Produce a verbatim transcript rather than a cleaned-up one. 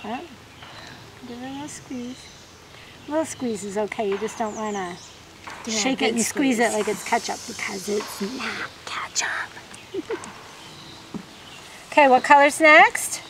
Oh, give it a little squeeze. A little squeeze is okay. You just don't want to yeah, shake it and squeeze. squeeze it like it's ketchup because it's not ketchup. Okay, what color's next?